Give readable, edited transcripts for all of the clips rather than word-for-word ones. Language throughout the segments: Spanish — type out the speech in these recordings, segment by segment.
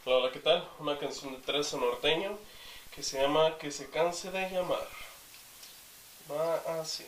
Hola, hola, ¿qué tal? Una canción de Teresa Norteño que se llama Que se canse de llamar. Va así.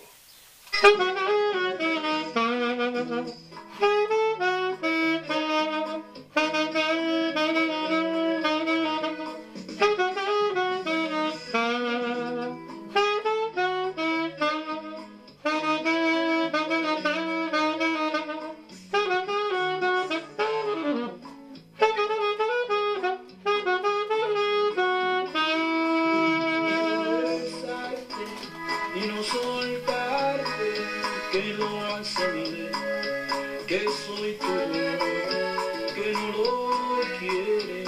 Y no soltarte, que lo asimile, que soy tuyo, que no lo quieres,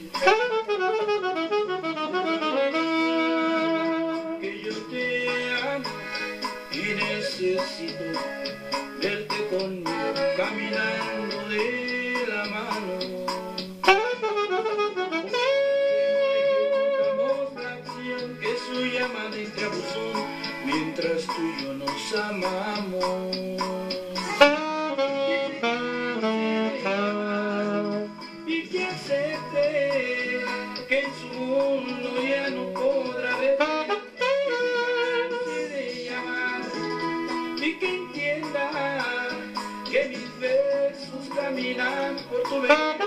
que yo te amo y necesito verte conmigo, caminando de la mano. Que su llamada entre a buzón, mientras tú y yo nos amamos. Y que acepte que en su mundo ya no podrá beber, que de llamar y que entienda que mis besos caminan por tu vida.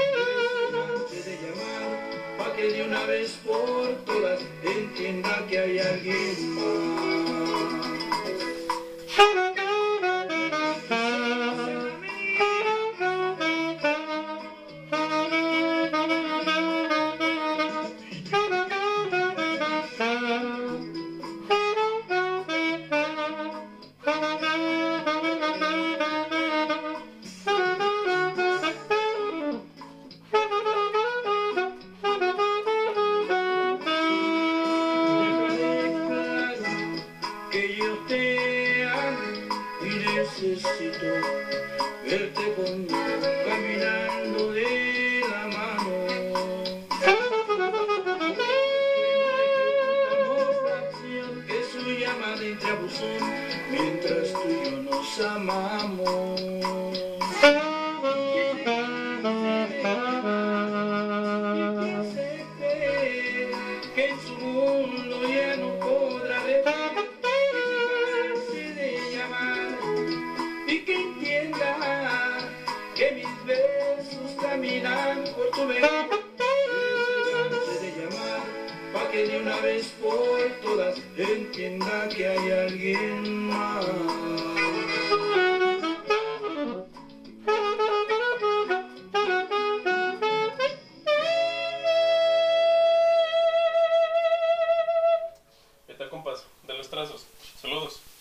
Pa' que de una vez por todas entienda que hay alguien más. Que yo te amo y necesito verte conmigo, caminando de la mano. Que su llamada entre a buzón, mientras tú y yo nos amamos. Que en su mundo ya no podrá beber, y que entienda que mis besos caminan por tu mente, de llamar, pa' que de una vez por todas entienda que hay alguien más. Ahí está, compás, de los trazos. Saludos.